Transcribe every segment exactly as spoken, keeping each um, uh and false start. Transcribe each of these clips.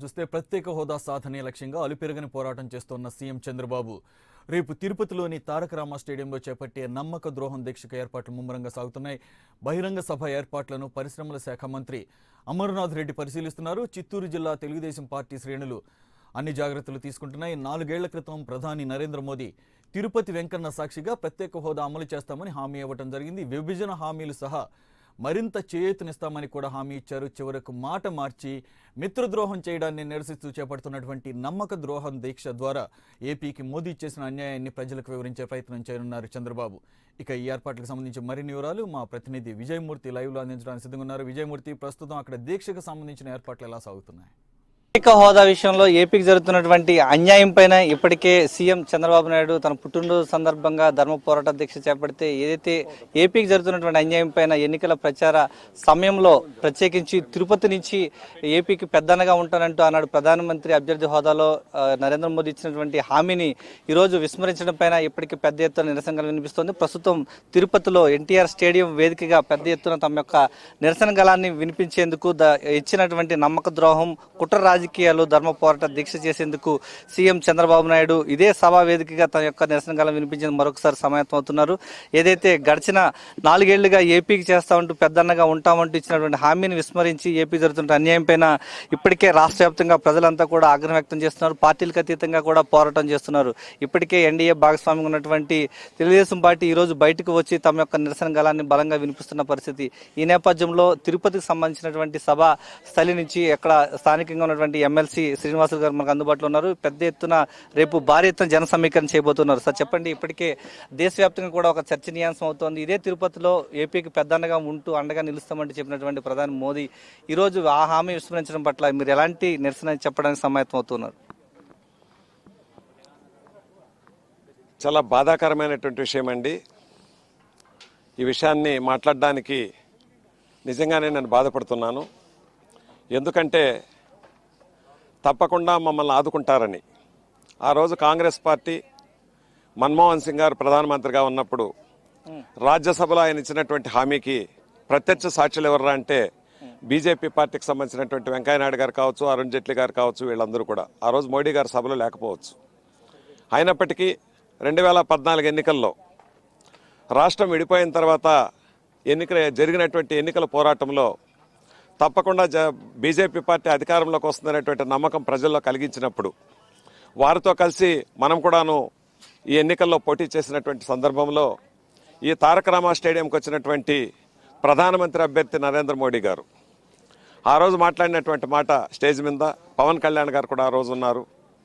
చూస్తే ప్రత్యేక హోదా సాధనే లక్ష్యంగా అలుపెరగని పోరాటం చేస్తున్న సీఎం చంద్రబాబు రేపు తిరుపతిలోని తారక రామ స్టేడియంలో చేపట్టే నమ్మక ద్రోహం దీక్షకు ఏర్పాట్లు ముమ్మరంగా సాగుతున్నాయి. బహిరంగ సభ ఏర్పాట్లను పరిశ్రమల శాఖ మంత్రి అమర్నాథ్ రెడ్డి పరిశీలిస్తున్నారు. చిత్తూరు జిల్లా తెలుగుదేశం పార్టీ శ్రేణులు అన్ని జాగ్రత్తలు తీసుకుంటున్నాయి. నాలుగేళ్ల క్రితం ప్రధాని నరేంద్ర మోదీ తిరుపతి వెంకన్న సాక్షిగా ప్రత్యేక హోదా అమలు చేస్తామని హామీ ఇవ్వడం జరిగింది. విభజన హామీలు సహా మరింత చేయూతనిస్తామని కూడా హామీ ఇచ్చారు. చివరకు మాట మార్చి మిత్రద్రోహం చేయడాన్ని నిరసిస్తూ చేపడుతున్నటువంటి నమ్మక ద్రోహం దీక్ష ద్వారా ఏపీకి మోదీ చేసిన అన్యాయాన్ని ప్రజలకు వివరించే ప్రయత్నం చేయనున్నారు చంద్రబాబు. ఇక ఈ ఏర్పాట్లకు సంబంధించి మరిన్ని వివరాలు మా ప్రతినిధి విజయమూర్తి లైవ్లో అందించడానికి సిద్ధంగా ఉన్నారు. విజయమూర్తి, ప్రస్తుతం అక్కడ దీక్షకు సంబంధించిన ఏర్పాట్లు ఎలా సాగుతున్నాయి? ప్రత్యేక హోదా విషయంలో ఏపీకి జరుగుతున్నటువంటి అన్యాయం పైన ఇప్పటికే సీఎం చంద్రబాబు నాయుడు తన పుట్టినరోజు సందర్భంగా ధర్మ పోరాట దీక్ష చేపడితే ఏదైతే ఏపీకి జరుగుతున్నటువంటి అన్యాయం పైన ఎన్నికల ప్రచార సమయంలో ప్రత్యేకించి తిరుపతి నుంచి ఏపీకి పెద్దనగా ఉంటానంటూ ఆనాడు ప్రధానమంత్రి అభ్యర్థి హోదాలో నరేంద్ర మోదీ ఇచ్చినటువంటి హామీని ఈరోజు విస్మరించడం పైన ఇప్పటికీ పెద్ద ఎత్తున నిరసన వినిపిస్తోంది. ప్రస్తుతం తిరుపతిలో ఎన్టీఆర్ స్టేడియం వేదికగా పెద్ద ఎత్తున తమ యొక్క నిరసన గళాన్ని వినిపించేందుకు ఇచ్చినటువంటి నమ్మక ద్రోహం కుట్ర రాజకీయాలు ధర్మ పోరాట దీక్ష చేసేందుకు సీఎం చంద్రబాబు నాయుడు ఇదే సభా వేదికగా తన యొక్క నిరసన గళం వినిపించేందుకు మరొకసారి సమాయత్తం అవుతున్నారు. ఏదైతే గడిచిన నాలుగేళ్లుగా ఏపీకి చేస్తా ఉంటూ పెద్దన్నగా ఉంటామంటూ ఇచ్చినటువంటి హామీని విస్మరించి ఏపీ జరుగుతున్న అన్యాయం పైన ఇప్పటికే రాష్ట్ర వ్యాప్తంగా ప్రజలంతా కూడా ఆగ్రహం వ్యక్తం చేస్తున్నారు. పార్టీలకు అతీతంగా కూడా పోరాటం చేస్తున్నారు. ఇప్పటికే ఎన్డీఏ భాగస్వామ్యం ఉన్నటువంటి తెలుగుదేశం పార్టీ ఈ రోజు బయటకు వచ్చి తమ యొక్క నిరసన గళాన్ని బలంగా వినిపిస్తున్న పరిస్థితి. ఈ నేపథ్యంలో తిరుపతికి సంబంధించినటువంటి సభా స్థలి నుంచి ఎక్కడ స్థానికంగా ఉన్నటువంటి ఎమ్మెల్సీ శ్రీనివాసులు గారు మనకు అందుబాటులో ఉన్నారు. పెద్ద ఎత్తున రేపు భారీ ఎత్తున జన సమీకరణ చేయబోతున్నారు. సార్ చెప్పండి, ఇప్పటికే దేశవ్యాప్తంగా కూడా ఒక చర్చనీయాంశం అవుతోంది. ఇదే తిరుపతిలో ఏపీకి పెద్దన్నగా ఉంటూ అండగా నిలుస్తామంటూ చెప్పినటువంటి ప్రధాని మోదీ ఈ రోజు ఆ హామీ విస్మరించడం పట్ల మీరు ఎలాంటి నిరసన చెప్పడానికి సమాయత్తం అవుతున్నారు? చాలా బాధాకరమైనటువంటి విషయం అండి. ఈ విషయాన్ని మాట్లాడడానికి నిజంగానే నేను బాధపడుతున్నాను. ఎందుకంటే తప్పకుండా మమ్మల్ని ఆదుకుంటారని ఆ రోజు కాంగ్రెస్ పార్టీ మన్మోహన్ సింగ్ గారు ప్రధానమంత్రిగా ఉన్నప్పుడు రాజ్యసభలో ఆయన ఇచ్చినటువంటి హామీకి ప్రత్యక్ష సాక్షులు ఎవర్రా అంటే బీజేపీ పార్టీకి సంబంధించినటువంటి వెంకయ్యనాయుడు గారు కావచ్చు, అరుణ్ జైట్లీ గారు కావచ్చు, వీళ్ళందరూ కూడా ఆ రోజు మోడీ గారు సభలో లేకపోవచ్చు. అయినప్పటికీ రెండు వేల పద్నాలుగు ఎన్నికల్లో రాష్ట్రం విడిపోయిన తర్వాత ఎన్నికల జరిగినటువంటి ఎన్నికల పోరాటంలో తప్పకుండా జ బీజేపీ పార్టీ అధికారంలోకి వస్తుందనేటువంటి నమ్మకం ప్రజల్లో కలిగించినప్పుడు వారితో కలిసి మనం కూడాను ఈ ఎన్నికల్లో పోటీ చేసినటువంటి సందర్భంలో ఈ తారక రామ స్టేడియంకి వచ్చినటువంటి ప్రధానమంత్రి అభ్యర్థి నరేంద్ర మోడీ గారు ఆ రోజు మాట్లాడినటువంటి మాట స్టేజ్ మీద పవన్ కళ్యాణ్ గారు కూడా ఆ రోజు ఉన్నారు.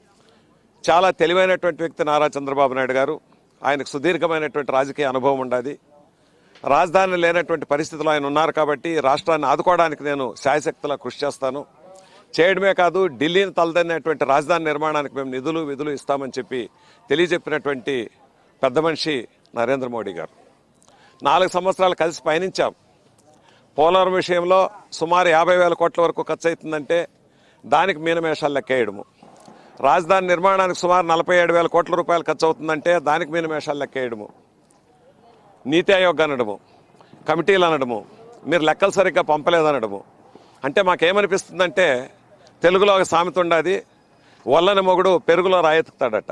చాలా తెలివైనటువంటి వ్యక్తి నారా చంద్రబాబు నాయుడు గారు. ఆయనకు సుదీర్ఘమైనటువంటి రాజకీయ అనుభవం ఉండాలి. రాజధాని లేనటువంటి పరిస్థితుల్లో ఆయన ఉన్నారు కాబట్టి రాష్ట్రాన్ని ఆదుకోవడానికి నేను శాయశక్తులా కృషి చేస్తాను. చేయడమే కాదు, ఢిల్లీని తలదన్నటువంటి రాజధాని నిర్మాణానికి మేము నిధులు విధులు ఇస్తామని చెప్పి తెలియజెప్పినటువంటి పెద్ద మనిషి నరేంద్ర మోడీ గారు. నాలుగు సంవత్సరాలు కలిసి పయనించాం. పోలవరం విషయంలో సుమారు యాభై వేల కోట్ల వరకు ఖర్చు అవుతుందంటే దానికి మీనమేషాలు లెక్కేయడము. రాజధాని నిర్మాణానికి సుమారు నలభై ఏడు వేల కోట్ల రూపాయలు ఖర్చు అవుతుందంటే దానికి మీనమేషాలు లెక్కేయడము. నీతి ఆయోగ్ అనడము, కమిటీలు అనడము, మీరు లెక్కలు సరిగ్గా పంపలేదనడము. అంటే మాకేమనిపిస్తుందంటే తెలుగులో ఒక సామెత ఉండది, వల్లని మొగుడు పెరుగులో రాయెత్తుతాడట.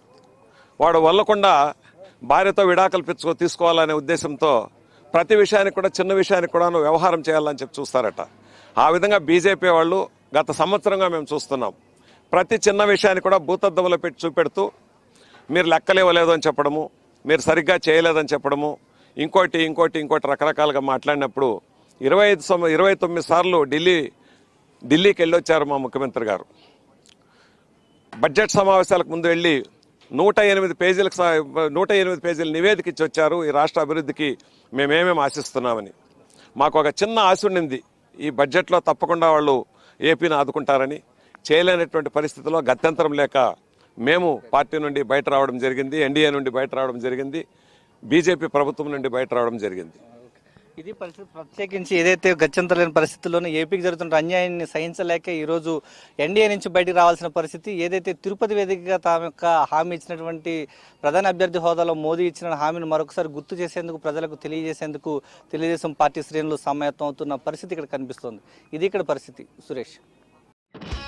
వాడు వల్లకుండా భార్యతో విడాకులు పిచ్చుకో తీసుకోవాలనే ఉద్దేశంతో ప్రతి విషయానికి కూడా చిన్న విషయానికి కూడా వ్యవహారం చేయాలని చెప్పి చూస్తారట. ఆ విధంగా బీజేపీ వాళ్ళు గత సంవత్సరంగా మేము చూస్తున్నాం. ప్రతి చిన్న విషయాన్ని కూడా భూతద్దంలో పెట్టి చూపెడుతూ మీరు లెక్కలేవలేదు అని చెప్పడము, మీరు సరిగ్గా చేయలేదని చెప్పడము, ఇంకోటి ఇంకోటి ఇంకోటి రకరకాలుగా మాట్లాడినప్పుడు ఇరవై ఐదు సం ఇరవై తొమ్మిది సార్లు ఢిల్లీ ఢిల్లీకి వెళ్ళొచ్చారు మా ముఖ్యమంత్రి గారు. బడ్జెట్ సమావేశాలకు ముందు వెళ్ళి నూట ఎనిమిది పేజీలకు నూట ఎనిమిది పేజీల నివేదిక ఇచ్చి వచ్చారు. ఈ రాష్ట్ర అభివృద్ధికి మేమేమేమి ఆశిస్తున్నామని. మాకు ఒక చిన్న ఆశ ఉండింది, ఈ బడ్జెట్లో తప్పకుండా వాళ్ళు ఏపీని ఆదుకుంటారని. చేయలేనటువంటి పరిస్థితిలో గత్యంతరం లేక మేము పార్టీ నుండి బయట రావడం జరిగింది, ఎన్డీఏ నుండి బయట రావడం జరిగింది, బీజేపీ ప్రభుత్వం నుండి బయట రావడం జరిగింది. ఇది పరిస్థితి. ప్రత్యేకించి ఏదైతే గత్యంతరం లేని పరిస్థితుల్లోనే ఏపీకి జరుగుతున్న అన్యాయాన్ని సహించలేక ఈరోజు ఎన్డీఏ నుంచి బయటకు రావాల్సిన పరిస్థితి. ఏదైతే తిరుపతి వేదికగా తమ యొక్క హామీ ఇచ్చినటువంటి ప్రధాన అభ్యర్థి హోదాలో మోదీ ఇచ్చిన హామీని మరొకసారి గుర్తు చేసేందుకు, ప్రజలకు తెలియజేసేందుకు తెలుగుదేశం పార్టీ శ్రేణులు సమాయత్తం అవుతున్న పరిస్థితి ఇక్కడ కనిపిస్తోంది. ఇది ఇక్కడ పరిస్థితి. సురేష్.